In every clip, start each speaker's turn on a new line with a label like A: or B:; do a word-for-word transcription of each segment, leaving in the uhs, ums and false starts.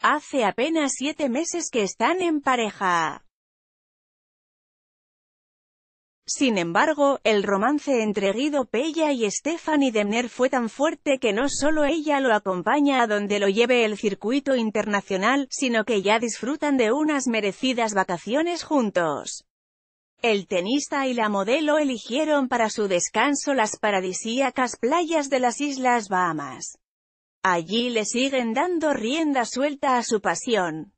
A: hace apenas siete meses que están en pareja. Sin embargo, el romance entre Guido Pella y Stephanie Demner fue tan fuerte que no solo ella lo acompaña a donde lo lleve el circuito internacional, sino que ya disfrutan de unas merecidas vacaciones juntos. El tenista y la modelo eligieron para su descanso las paradisíacas playas de las Islas Bahamas. Allí le siguen dando rienda suelta a su pasión.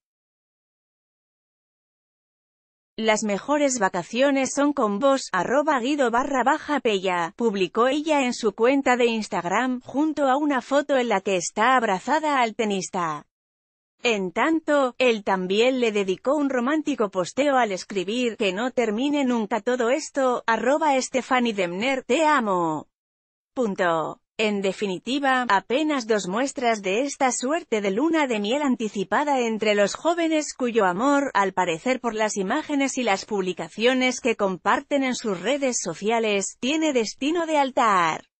A: Las mejores vacaciones son con vos, arroba Guido barra baja Pella, publicó ella en su cuenta de Instagram, junto a una foto en la que está abrazada al tenista. En tanto, él también le dedicó un romántico posteo al escribir, que no termine nunca todo esto, arroba Stephanie Demner, te amo. Punto. En definitiva, apenas dos muestras de esta suerte de luna de miel anticipada entre los jóvenes cuyo amor, al parecer por las imágenes y las publicaciones que comparten en sus redes sociales, tiene destino de altar.